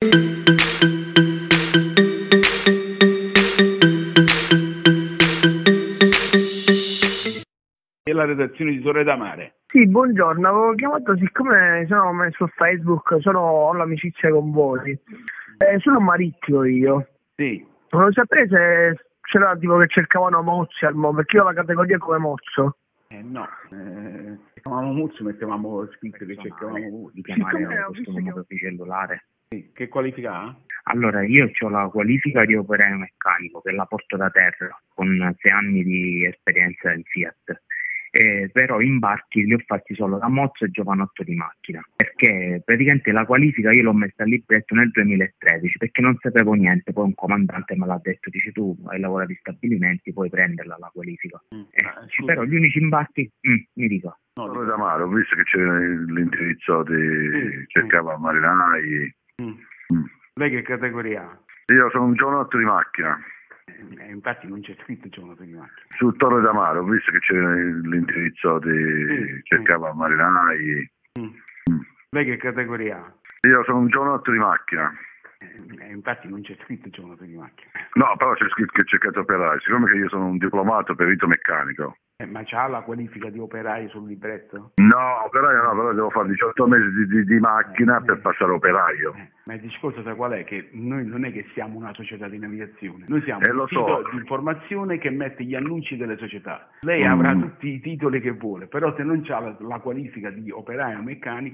E la redazione di Torre da Mare. Sì, buongiorno, avevo chiamato siccome sono messo su Facebook, ho l'amicizia con voi. Sono marittimo io. Sì. Volevo sapere se c'era tipo che cercavano mozzi al momento, perché io ho la categoria come mozzo. No, cercavamo mozzi, mettevamo scritto che cercavamo mozzi. Di chiamare questo numero di cellulare. Sì. Che qualifica ha? Allora, io ho la qualifica di operaio meccanico che la porto da terra con 6 anni di esperienza in Fiat. Però imbarchi li ho fatti solo da mozzo e giovanotto di macchina, perché praticamente la qualifica io l'ho messa al libretto nel 2013 perché non sapevo niente. Poi un comandante me l'ha detto, dice tu hai lavorato in stabilimenti, puoi prenderla la qualifica. Però gli unici imbarchi mi dica. Torre da Mare, ho visto che c'era l'indirizzo di cercava marinai. Lei che categoria ha? Io sono un giovanotto di macchina. Infatti non c'è scritto giovanotto di macchina. Su Torre da Mare ho visto che c'era l'indirizzo di cercava marinai. Lei che categoria ha? Io sono un giovanotto di macchina. Infatti non c'è scritto giovanotto di macchina. No, però c'è scritto che cercate operai. Siccome che io sono un diplomato perito meccanico. Ma c'ha la qualifica di operaio sul libretto? No, operaio no, però devo fare 18 mesi di macchina per passare operaio. Ma il discorso sai qual è? Che noi non è che siamo una società di navigazione, noi siamo un lo sito so. di informazione che mette gli annunci delle società. Lei avrà tutti i titoli che vuole, però se non c'ha la qualifica di operaio meccanico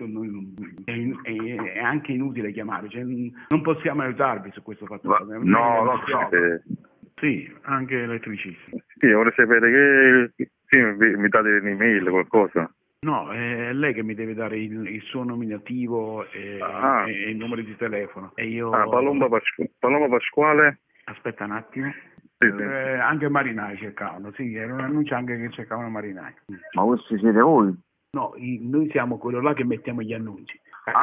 è anche inutile chiamare, cioè, non possiamo aiutarvi su questo fatto. No, lo so. Sì, anche elettricista. Sì, vorrei sapere che mi date un'email, qualcosa. No, è lei che mi deve dare il suo nominativo e il numero di telefono. E io... Palomba Pasquale. Aspetta un attimo. Sì. Anche marinai cercavano, sì, era un annuncio anche che cercavano marinai. Ma questi siete voi? No, noi siamo quello là che mettiamo gli annunci.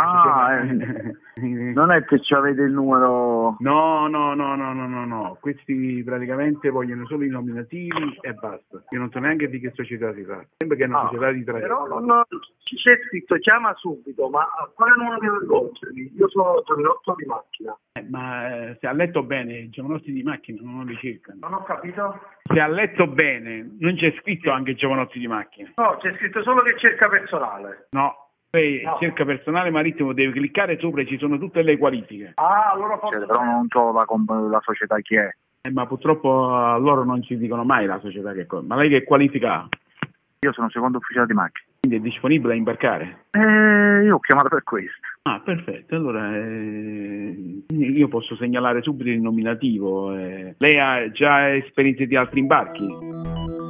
Non è che avete il numero... No, questi praticamente vogliono solo i nominativi e basta. Io non so neanche di che società si tratta. Sembra che è una società di tradizione. Però non c'è scritto chiama subito, ma quale numero devo rivolgermi? Io sono giovanotto di macchina. Ma se ha letto bene, i giovanotti di macchina non li cercano. Non ho capito? Se ha letto bene, non c'è scritto anche giovanotti di macchina. No, c'è scritto solo che cerca personale. No. Lei cerca personale marittimo, deve cliccare sopra e ci sono tutte le qualifiche. Allora forse... Però non so la società chi è. Ma purtroppo loro non ci dicono mai la società che è. Ma lei che qualifica ha? Io sono secondo ufficiale di macchina. Quindi è disponibile a imbarcare? Io ho chiamato per questo. Ah, perfetto. Allora io posso segnalare subito il nominativo. Lei ha già esperienze di altri imbarchi?